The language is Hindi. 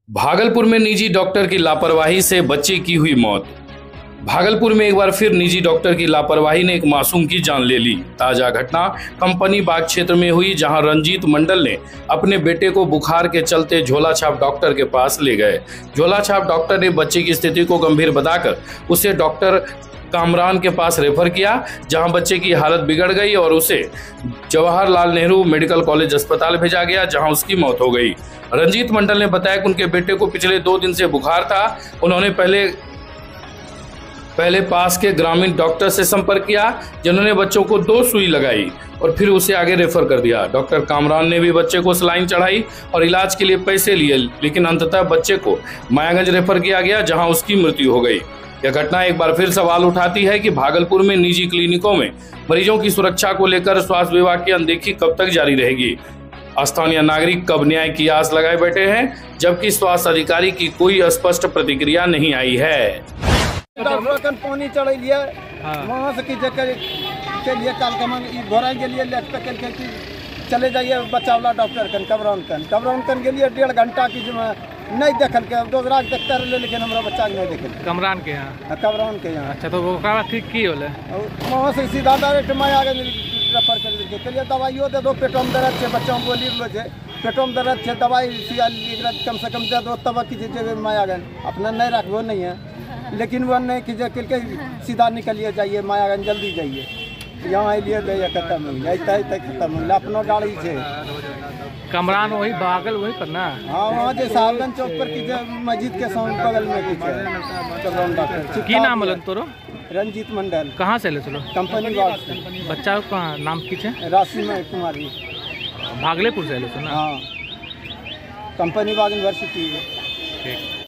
भागलपुर में निजी डॉक्टर की लापरवाही से बच्चे की हुई मौत। भागलपुर में एक बार फिर निजी डॉक्टर की लापरवाही ने एक मासूम की जान ले ली। ताजा घटना कंपनी बाग क्षेत्र में हुई, जहां रंजीत मंडल ने अपने बेटे को बुखार के चलते झोला छाप डॉक्टर के पास ले गए। झोला छाप डॉक्टर ने बच्चे की स्थिति को गंभीर बताकर उसे डॉक्टर कामरान के पास रेफर किया, जहां बच्चे की हालत बिगड़ गई और उसे जवाहरलाल नेहरू मेडिकल कॉलेज अस्पताल भेजा गया, जहां उसकी मौत हो गई। रंजीत मंडल ने बताया कि उनके बेटे को पिछले 2 दिन से बुखार था। उन्होंने पहले पास के ग्रामीण डॉक्टर से संपर्क किया, जिन्होंने बच्चों को 2 सुई लगाई और फिर उसे आगे रेफर कर दिया। डॉक्टर कामरान ने भी बच्चे को सलाइन चढ़ाई और इलाज के लिए पैसे लिए, लेकिन अंततः बच्चे को मायागंज रेफर किया गया, जहां उसकी मृत्यु हो गई। यह घटना एक बार फिर सवाल उठाती है कि भागलपुर में निजी क्लिनिकों में मरीजों की सुरक्षा को लेकर स्वास्थ्य विभाग की अनदेखी कब तक जारी रहेगी। स्थानीय नागरिक कब न्याय की आस लगाए बैठे हैं, जबकि स्वास्थ्य अधिकारी की कोई स्पष्ट प्रतिक्रिया नहीं आई है। पानी चढ़े लिए वहाँ से के लिए काल घोड़ा के लिए चले जाइए बच्चा वाला डॉक्टर कबरौन के लिए 1.5 घंटा की नहीं देखल के दोसरा देखते रहे, लेकिन हमारा बच्चा नहीं देखल। कमरान के यहाँ कबरौन के यहाँ। अच्छा, तो वो ठीक की होले वहाँ से सीधा डायरेक्ट मायागंज रेफर कर दीजिए। चलिए दवाइयों दे दो, पेटों में दर्द है, बच्चों को बोली लो है पेटों में दर्द है, दवाई कम से कम दे दो, तब की मायागंज अपना नहीं रखो नहीं है, लेकिन वो नहीं कि सीधा निकलिए जाइए मायागंज, जल्दी जाइए यहाँ लिए दे खत्म हो जाए खत्म हो अपनो गाड़ी है। कमरान वही बागल वही पर ना। हाँ, वहाँ जो साहबगंज चौक पर की मस्जिद के सामने बगल में डॉक्टर। की नाम बोलन तोरो? रंजीत मंडल। कहाँ से ले चलो? कंपनी बाग से। बच्चा का नाम की है? राशिमा कुमारी। भागलपुर से ले ना? हाँ, कंपनी बाग यूनिवर्सिटी। ठीक।